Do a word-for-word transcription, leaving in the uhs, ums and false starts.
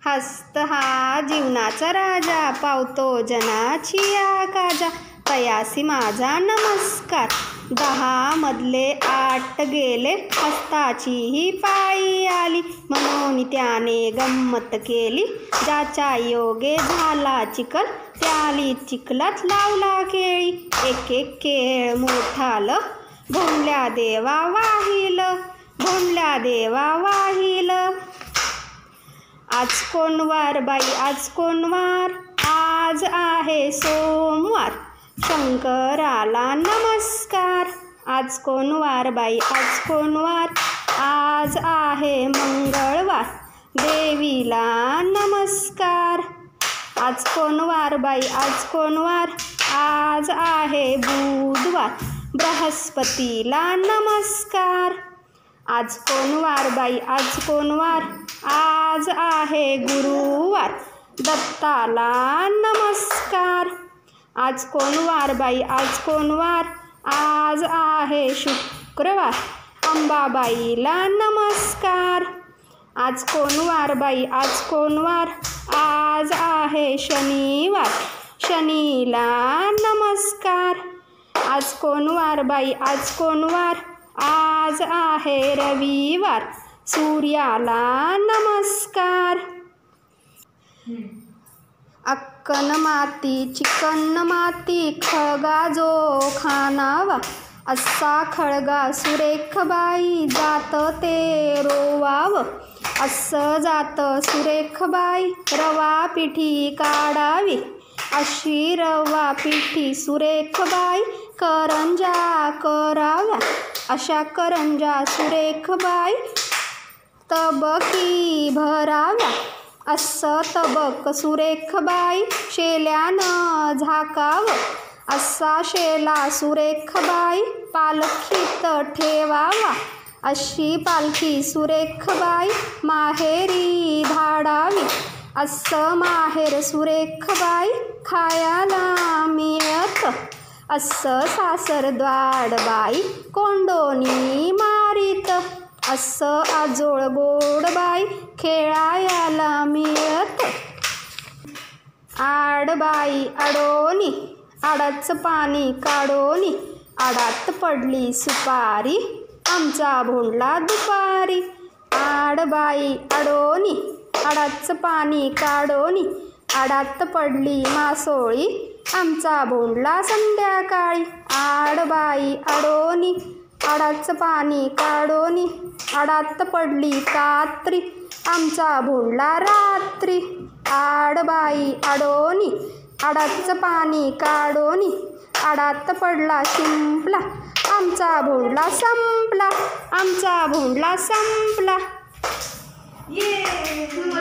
हस्त हा जीवनाचा राजा, पावतो जनाची या काजा, तयासी माझा नमस्कार. दहा मधले आठ गेले, हस्ताचीही पायी आली, म्हणून त्याने गंमत केली, ज्याच्या योगे झाला चिखल, त्याली चिखलात लावला केळी. एक एक केळ मोठाल, भोंडल्या देवा वाहिल, भोंडल्या देवा वाहिल. आज कोण वार बाई, आज कोण वार, आज आहे सोमवार, शंकराला नमस्कार. आज कोण वार बाई, आज कोण वार, आज आहे मंगळवार, देवीला नमस्कार. आज कोण वार बाई, आज कोण वार, आज आहे बुधवार, बृहस्पतीला नमस्कार. आज कोण वार बाई, आज कोण वार, आज आहे गुरुवार, दत्ताला नमस्कार. आज कोण वार बाई, आज कोण वार, आज आहे शुक्रवार, अंबाबाईला नमस्कार. आज कोण वार बाई, आज कोण वार, आज आहे शनिवार, शनीला नमस्कार. आज कोण वार बाई, आज कोण वार, आज आहे रविवार, सूर्याला नमस्कार. अक्कन माती चिकन माती, खळगा जो खानावा, असा खळगा सुरेख बाई, जात ते रोवाव. असं जात सुरेख बाई, रवा पिठी काढावी, अशी रवा पिठी सुरेख बाई, करंजा कराव्या, अशा करंजा सुरेख बाई, तबकी भराव्या. असं तबक सुरेख बाई, शेल्यानं झाकावं, असा शेला सुरेख बाई, पालखीत ठेवावा, अशी पालखी सुरेख बाई, माहेरी धाडावी. असं माहेर सुरेख बाई, खायला मिळत, असं सासरद्वाड बाई, कोंडोनी मारीत. असं आजोळ गोड बाई, खेळायला मिळत. आडबाई आडोनी, आडाचं पाणी काढोनी, आडात पडली सुपारी, आमचा भोंडला दुपारी. आडबाई आडोनी, आडाचं पाणी काढोनी, आडात पडली मासोळी, आमचा भोंडला संध्याकाळी. आडबाई आडोनी, आडाचं पाणी काढोनी, आडात पडली कात्री, आमचा भोंडला रात्री. आडबाई आडोनी, आडाचं पाणी काढोनी, आडात पडला शिंपला, आमचा भोंडला संपला, आमचा भोंडला संपला. ये